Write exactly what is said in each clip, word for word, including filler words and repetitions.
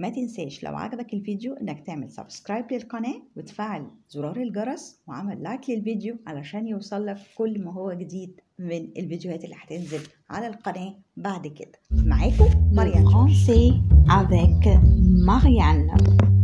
ما تنساش لو عجبك الفيديو انك تعمل سبسكرايب للقناة وتفعل زرار الجرس وعمل لايك للفيديو علشان يوصلك كل ما هو جديد من الفيديوهات اللي هتنزل على القناة بعد كده. معاكم مريان Français avec Marianne.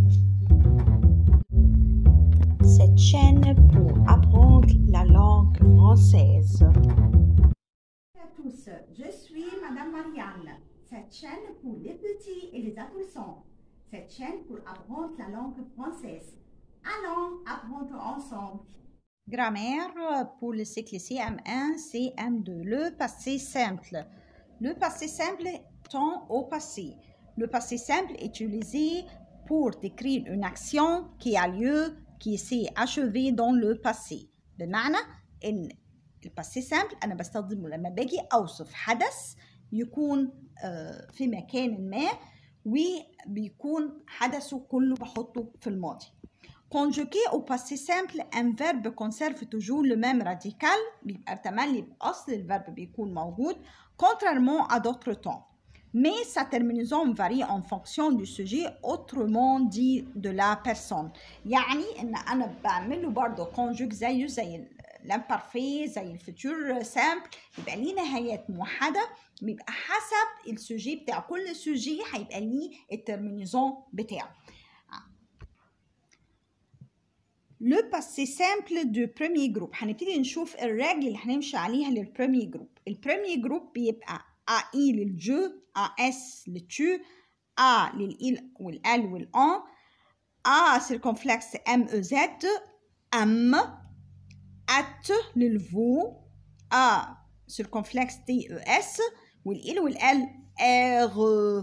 Cette chaîne pour apprendre la langue française. Bonjour à tous, je suis Madame Marianne. Cette chaîne pour les petits et les adolescents. Cette chaîne pour apprendre la langue française. Allons apprendre ensemble. Grammaire pour le cycle C M un, C M deux. Le passé simple. Le passé simple tend au passé. Le passé simple est utilisé pour décrire une action qui a lieu, qui s'est achevée dans le passé. بمعنى إن الباسي سامبل أنا بستخدمه لما باجي أوصف حدث يكون في مكان ما وبيكون حدثه كله بحطه في الماضي. Conjugué au passé simple, un verbe conserve toujours le même radical. بيبقى تملي بأصل الverbe بيكون موجود contrairement à d'autres temps. Mais sa terminaison varie en fonction du sujet, autrement dit de la personne. يعني إن أنا بعمله برضه conjugue زيه زي l'imparfait زي الفيتور سامبل، يبقى ليه نهايات موحدة، بيبقى حسب السوجي بتاع كل سوجي هيبقى ليه الترمينيزون بتاعه. Le passé simple du premier groupe. هنبتدي نشوف الرجل اللي هنمشي عليها للبريمي جروب. البريمي جروب بيبقى A I للجو، A S للتو، A للإل والال والأن، A circonflexe M E Z، M، at للفو، A circonflexe T E S، والإل والال R.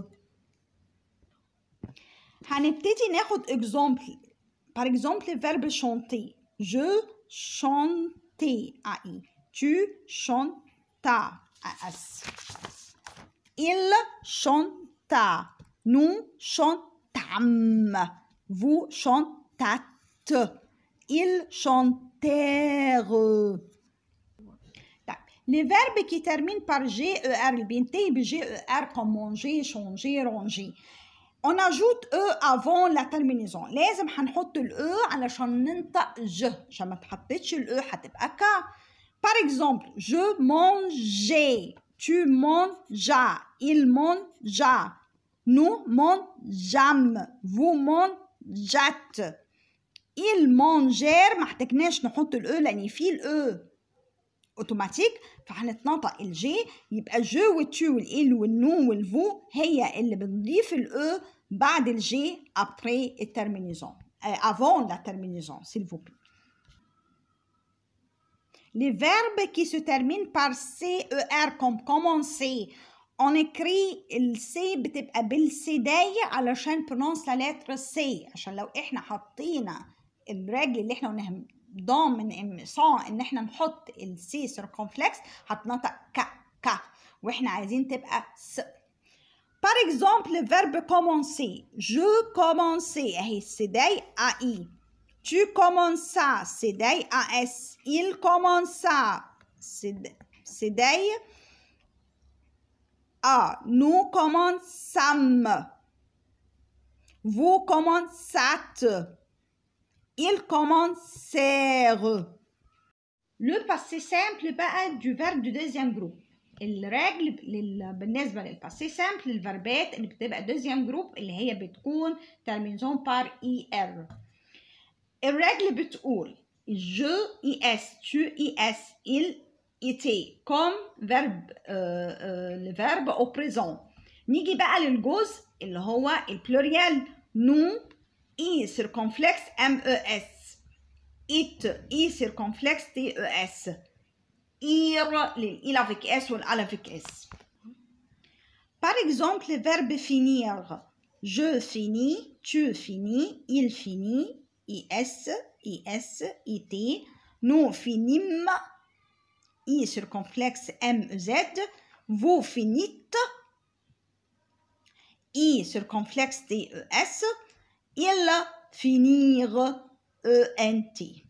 هنبتدي ناخد example. Par exemple, le verbe chanter. Je chantais, A I. Tu chantas, A S. Il chanta. Nous chantâmes. Vous chantâtes. Ils chantèrent. Les verbes qui terminent par G E R, اللي بينتهي ب G E R comme manger, changer, ranger. On ajoute E avant la terminaison. لازم هنحط ال E علشان ننطق ج، عشان ما تحطيتش ال E هتبقى ك. Par exemple, je mangeais, tu mangeas, il mangea, nous mangeâmes, vous mangeâtes. Ils mangèrent، ما احتاجناش نحط ال E لأن في ال E اوتوماتيك، فهنتنطق الجي، يبقى جو والتو والإل والنو والفو هي اللي بنضيف الأو بعد الجي après الترمينيزون، avant la terminaison s'il vous plaît. Les verbes qui se terminent par C E R comme commencer. On écrit ال C بتبقى بالسيداية علشان prononce la lettre C، عشان لو احنا حطينا الرجل اللي احنا قلناها ضامن ان صا ان احنا نحط السي سيركمفلكس هتنطق ك ك، واحنا عايزين تبقى س. Par exemple, le verbe commencer. Je commençais اهي السداي A I. Tu commenças سداي A S. Il commença سداي A. Nous commençâmes. Vous commençâtes. Ils commencèrent. Le passé simple بقى du verbe du deuxième groupe. الرجل لل... بالنسبة للباسي simple الفربات اللي بتبقى deuxième group اللي هي بتكون terminaison par er. الرجل بتقول je is, tu is, il était comme verbe euh, euh, le verbe au présent. نيجي بقى للجزء اللي هو البلوريال. nous I circonflexe M E S. It, I circonflexe T E S. Ir, il avec S ou l'al avec S. Par exemple, le verbe finir. Je finis, tu finis, il finit, I S, I S, I T. Nous finîmes, I circonflexe M E Z. Vous finîtes, I circonflexe T E S. Il finir E N T.